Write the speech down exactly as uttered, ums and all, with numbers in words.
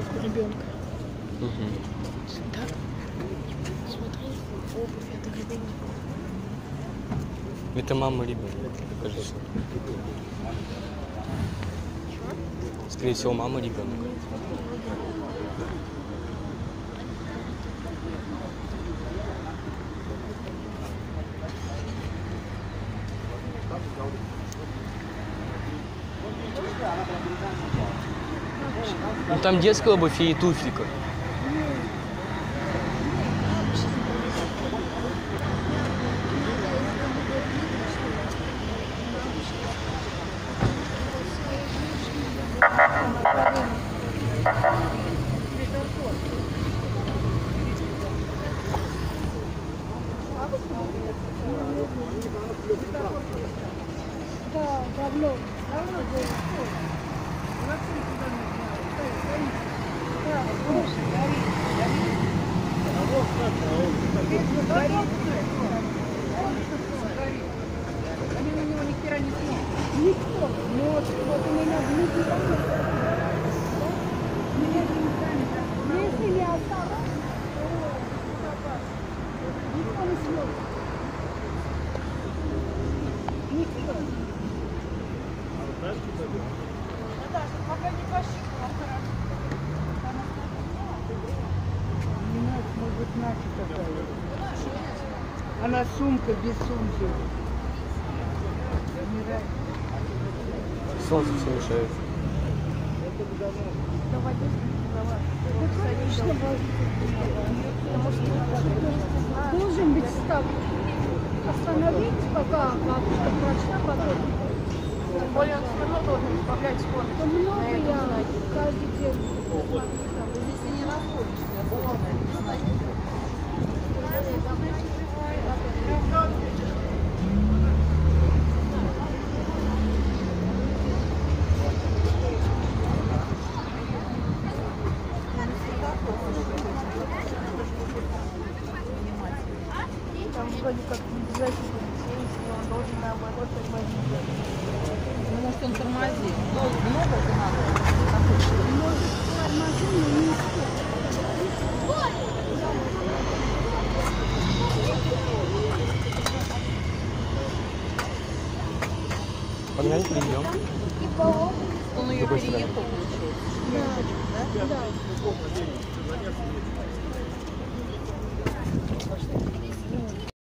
ребенка. Угу. Так, смотри, обувь, это ребенок. Это мама ребенка, кажется. Скорее всего, мама ребенка. Ну там детская обувь и туфлика. Да, давно. Давно было. Да, Они на него ни хера не смотрят. никто. Но вот, вот у меня внутри. Если я осталась, никто не смотрит. Никто. Наташа, пока не пощупала, хорошо. У нас может наша такая. Она сумка без сумки. Солнце все мешает. Давай, давай. Должен быть став. Остановить, пока бабушка прочла, потом. Тем более он все равно должен избавлять скорость. То много я каждый день. Если не находишься, главное это знать. Там вроде как обязательно, если он должен наоборот тормозить. Ну, может, он тормозит. Много, много же надо. Может, машину не успеет. Погнали, перейдем. Он ее переехал, получается. Да, да.